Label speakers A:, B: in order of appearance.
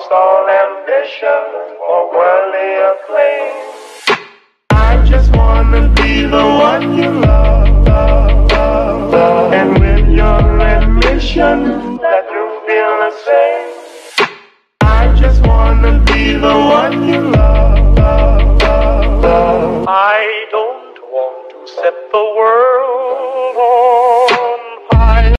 A: lost all ambition or worldly acclaim. I just wanna be the one you love, and with your admission that you feel the same. I just wanna be the one you love.